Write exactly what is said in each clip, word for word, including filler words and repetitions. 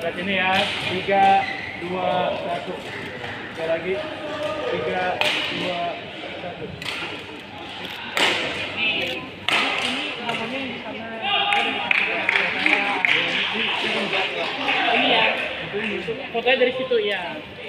Lihat ini ya, tiga, dua, satu. Sekali lagi, tiga, dua, satu. Ini namanya di sana. Ini ya, fotonya dari situ ya.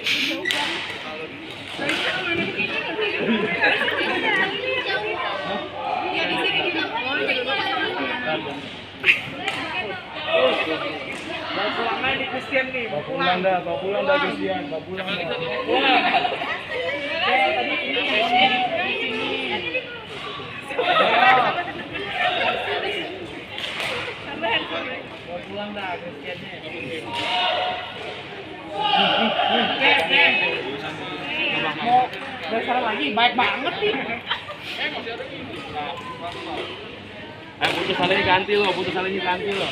Bawa pulang aja di Christian nih. Bawa pulang dah, bawa pulang dah Christian, bawa pulang dah. Pulang. Ya, tadi ini di sini. Bawa pulang dah Christiannya. Mau dasar lagi, baik banget nih. Eh, putusannya ganti lo, putusannya ganti lo.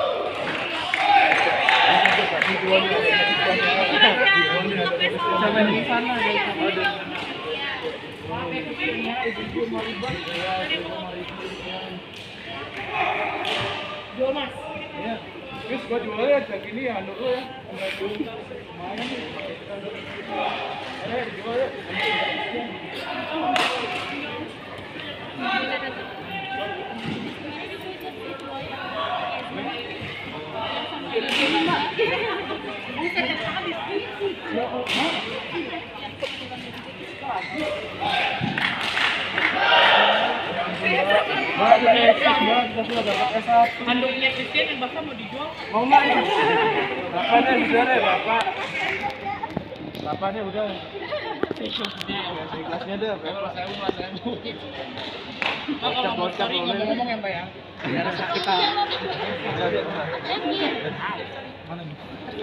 Sampai di sana guys. Jual mas. Iya. Terus gua jual ya, jak ini ya, anu lo ya. Enggak jual. Lumayan nih. Eh, dijual ya. Handuknya Christian yang bapak mau dijual? Mau nggak ya? Bapaknya sudah deh, bapak. Bapaknya udah. Ikhlasnya deh, bapak. Pak kalau mau story ngomong-ngomong ya mbak ya. Biar kita. Mana nih?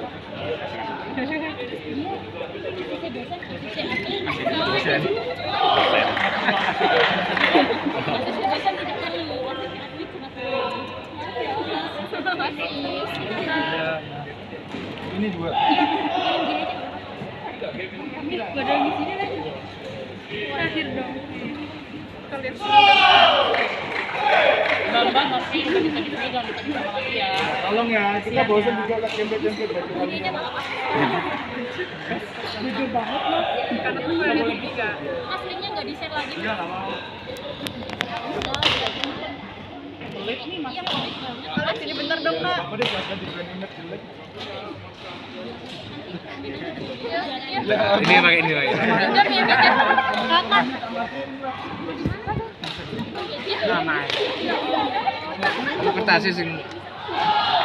Ini juga. Badan di sini lagi. Terakhir dong. Kalian Bang, masih bisa dipegang, kita bisa lagi ya. Tolong ya, kita bosan juga lihat jempet-jempet baju kalian. Jujur banget loh. karena tuh ada tiga. Aslinya nggak di-share lagi. Iya, nggak mau. Pelit nih masih pelit banget. Kalau sini bentar dong kak. Apa deh kelasnya di brand image jelek. Ini pakai ini lagi. Udah mimik ya. Kakak. Kertasnya sing